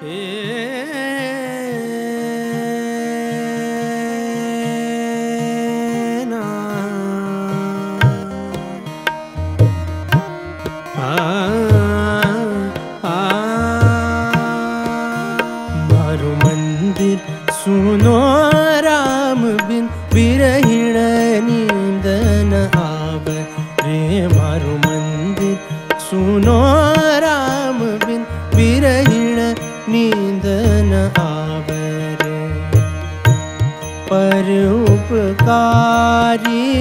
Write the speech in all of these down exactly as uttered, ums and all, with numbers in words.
सुनो राम बिन बिरहिण नींद न आवे रे मारो मंदिर। सुनो राम बिन बिरहिण नींद न आवे रे। पर उपकारी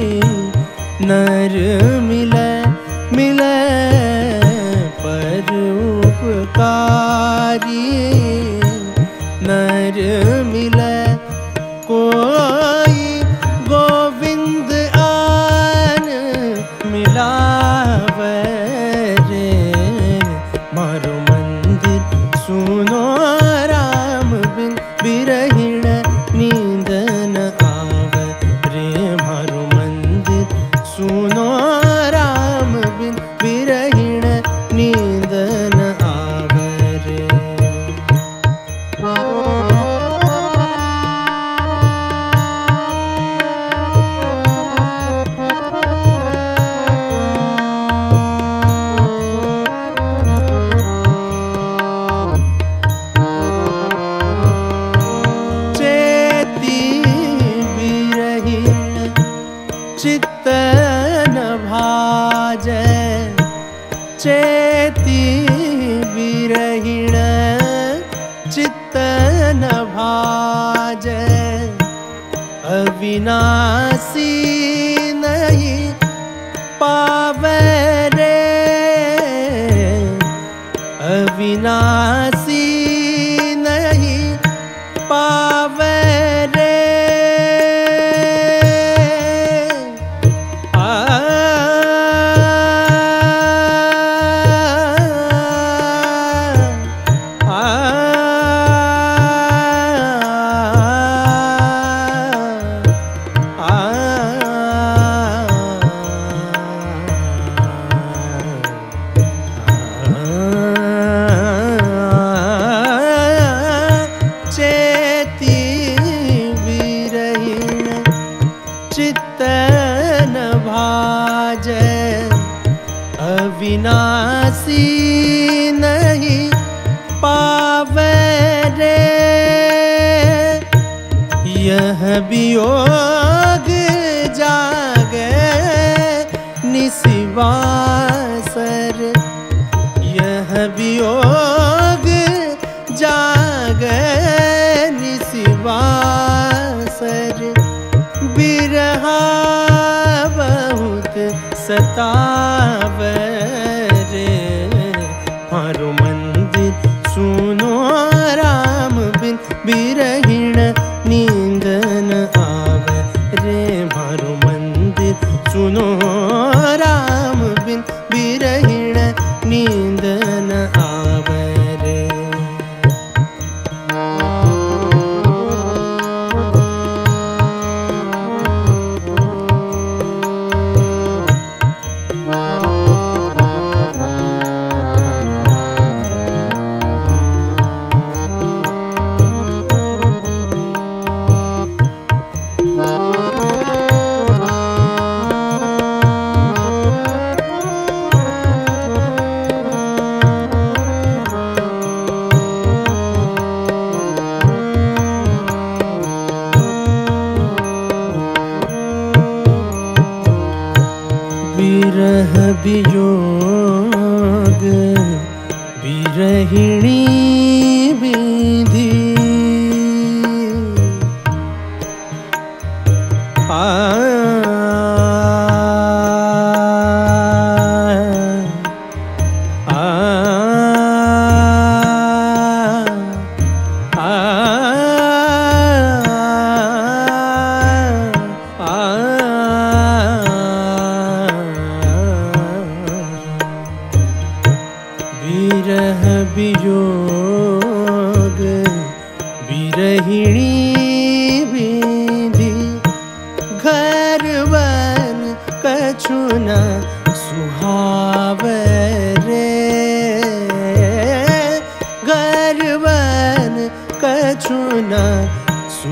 नर मिले मिले पर उपकारी नर मिले कोई गोविंद आन मिलावे रे मारो मंदिर। सुनो राम बिन बिरहिण नींद न आवे रे मारो मंदिर। सुनो राम बिन बिरहिण नींद न आवे रे। चित्त न भाजै चेती बिरहिण चित्त न भाजै। अविनाशी नहीं पावे रे अविनाशी नहीं पावे रे। चित्त न भाजै अविनाशी नहीं पावे रे। यह वियोग जागे निशिवासर यह वियोग जागे निशिवासर। बिरहा बहुत सतावे रे मारो मंदिर। सुनो राम बिन बिरहिण नींद न आवे रे मारो मंदिर। सुनो राम बिन बिरहिण नींद न आवे रे। विरह वियोग विरहिणी विधि आ आ विरह वियोग विरहिणी विधि घर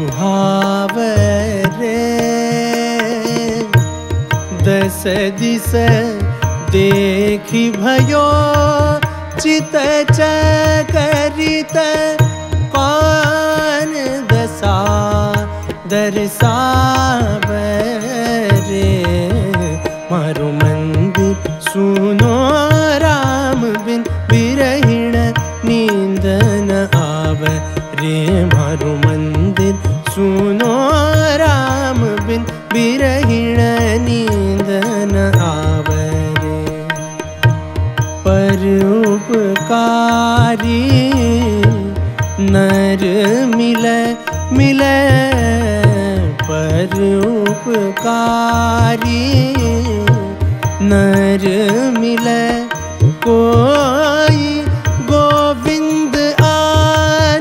सुहावे रे। दस दिस देखी भयो चित चकरित कौन दशा दर्शावे रे। मारो मंदिर सुनो राम बिन विरहिण नींद न आवे रे। मारो मंदिर सुनो राम बिन विरहिण नींद न आवे रे। परोपकारी नर मिले मिले परोपकारी नर मिले कोई गोविंद आन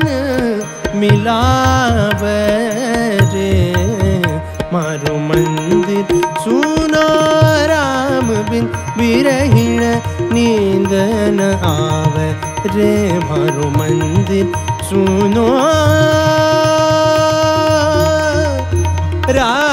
मिलावे रे। मारो मंदिर सुनो राम बिन विरहिण नींद न आवे रे। मारो मंदिर सुनो राम